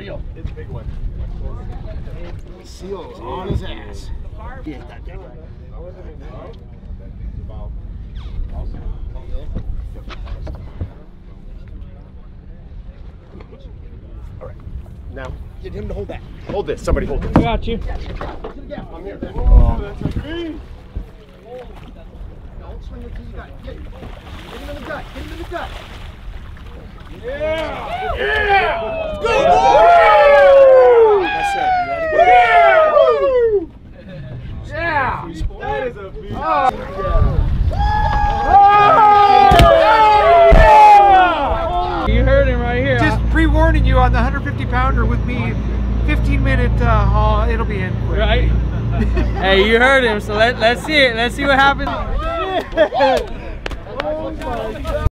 real. It's a big one. Seal's on his ass. He ain't that big. All right. Now, get him to hold that. Hold this. Somebody hold this. I got you. I'm here. Oh, that's a green. Don't swing it till you got it. Get him in the gut. Get him in the gut. Yeah! Yeah! Go, boy! That's it. You gotta go. Yeah! Yeah! That is a beast. You heard him right here. Just pre-warning you on the 150 pounder with me, 15-minute haul, it'll be in quick. Right? Hey, you heard him, so let's see it. Let's see what happens. Oh my God.